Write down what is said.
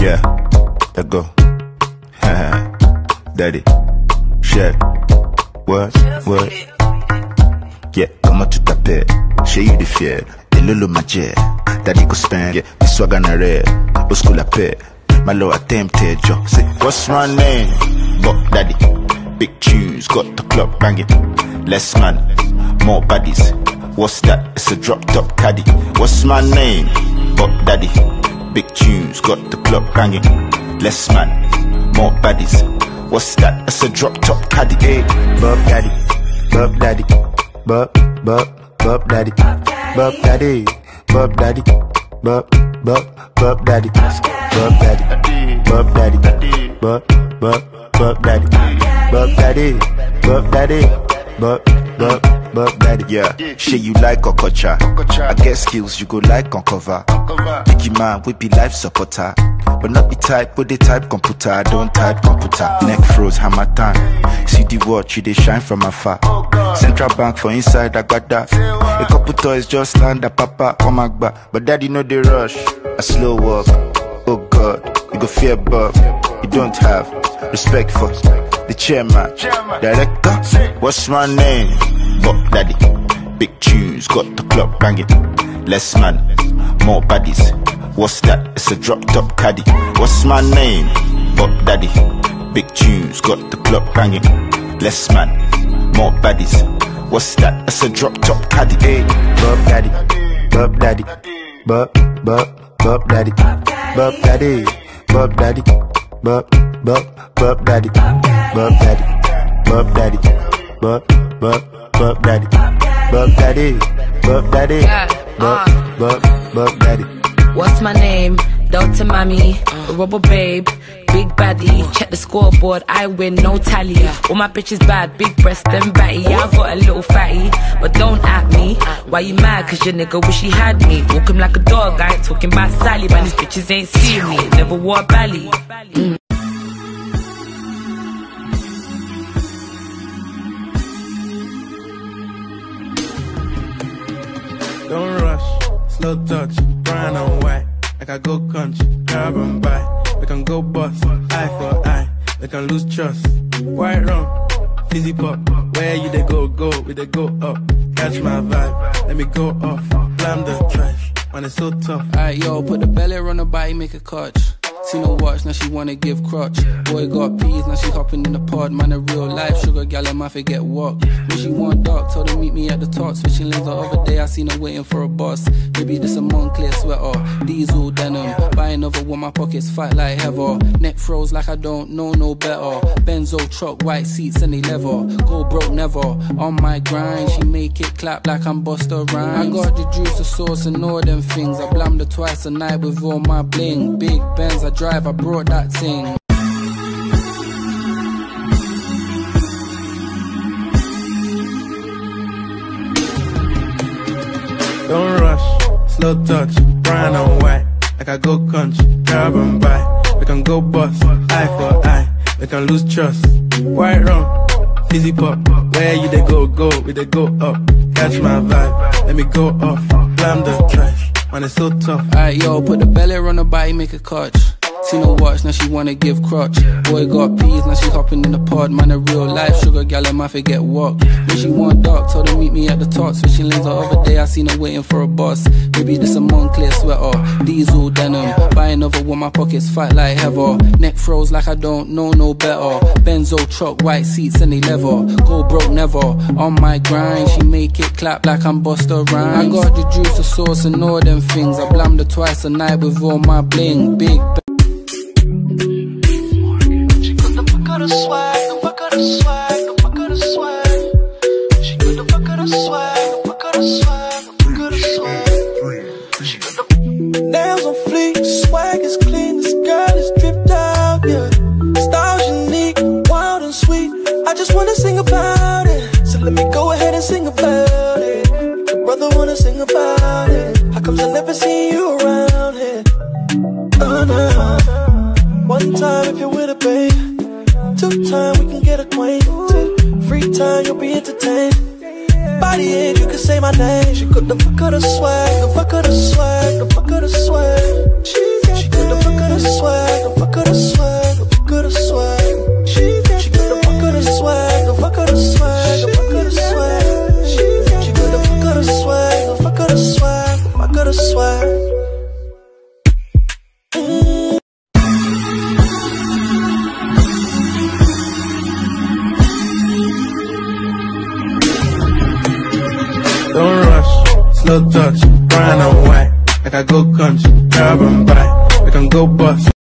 Yeah, let go. Daddy, chef, what? Yeah, comment tu t'appelles? J'ai eu des fiers, et lolo magie. Daddy go spend, yeah, this swag on a red. Au school la paix, my low attempted, yo. Say, what's my name? Buck Daddy, big tunes, got the club banging. Less man, more baddies. What's that? It's a drop top caddy. What's my name? Buck Daddy, big tunes, got the club banging. Less man, more baddies. What's that? It's a drop top caddy. Hey, Buck Daddy, Buck Daddy, Buck Daddy, Buck Daddy, Buck Daddy, Buck Daddy, Buck Daddy, Buck Daddy, Buck Daddy, Buck Daddy, Buck Daddy, Buck Daddy. Yeah, shit you like Okocha. I get skills you go like on cover. Biggie man we be life supporter, but not the type with the type computer. I don't type computer. Neck froze, hammer time. See the watch, you they shine from afar. Central Bank for inside, I got that. A couple toys just land at papa on my back. But daddy know the rush, a slow walk. Oh God, you go fear above. You don't have respect for the chairman, director. What's my name? Buck Daddy, big tunes, got the club banging. Less man, more baddies. What's that? It's a drop top caddy. What's my name? Buck Daddy, big tunes, got the club banging. Less man, more baddies. What's that? It's a drop top caddy. Hey, Buck Daddy, Buck Daddy, Buck Daddy, Buck Daddy, Buck Daddy, Buck Daddy, Buck Daddy, Buck Daddy, Buck Daddy, Buck Daddy, Buck Daddy, Buck Daddy. What's my name? Delta Mommy, Rubber Babe, Big Baddie. Check the scoreboard, I win, no tally. All my bitches bad, big breast and batty. Yeah, I got a little fatty, but don't at me. Why you mad? Cause your nigga wish he had me. Walk him like a dog, I ain't talking about Sally. Man, these bitches ain't seen me, never wore a belly. Don't rush, slow touch, brown and white. Like I go country, grab and buy. We can go bust, eye for eye. We can lose trust. White rum, fizzy pop. Where you they go, we they go up. Catch my vibe, let me go off. Blam the trash, man it's so tough. Alright yo, put the belly on the body, make a catch. Seen her watch, now she wanna give crutch. Boy got peas, now she hopping in the pod. Man a real life sugar gal, I might forget walk. When she want dark, told her meet me at the top. Switching lanes the other day, I seen her waiting for a bus. Maybe this a Moncler sweater, diesel denim. Buy another one, my pockets fight like heather. Neck froze like I don't know no better. Benzo truck, white seats and they leather. Go broke never, on my grind. She make it clap like I'm Busta Rhymes. I got the juice, the sauce and all them things. I blammed her twice a night with all my bling. Big Benz, I drive, I brought that thing. Don't rush, slow touch, brown and white. Like I go country, grab and buy. We can go bust, eye for eye. We can lose trust. White rum, fizzy pop. Where you they go, we they go up. Catch my vibe, let me go off. Blam the trash, man it's so tough. Alright yo, put the belly on the body, make a catch. Seen her watch, now she wanna give crutch. Boy got peas, now she hopping in the pod. Man a real life sugar gal, I might forget walk. When she want dark, told her meet me at the top. Switching lanes the other day, I seen her waiting for a bus. Maybe this a Moncler sweater, diesel denim. Buy another one, my pockets fight like heather. Neck froze like I don't know no better. Benzo truck, white seats and they leather. Go broke never, on my grind. She make it clap like I'm Busta Rhymes. I got the juice, the sauce and all them things. I blammed her twice a night with all my bling. Big the swag, the fuck of the swag, the fuck of the swag. She got the fuck of the swag, the fuck of the swag, the fuck of the swag. She got the nails on fleek, swag is clean, this girl is dripped out, yeah. Style's unique, wild and sweet. I just wanna sing about it, so let me go ahead and sing about it. The brother wanna sing about it. How comes I never see you around here? Oh no. One time if you're with a babe. 2 times we can get acquainted. Free time you'll be entertained. Body age you can say my name. She got the fuck of the swag, the fuck of the swag, the fuck of the swag. She got the fuck of the swag. slow touch, brown and white. Like I go country, grab and buy. We can go bust,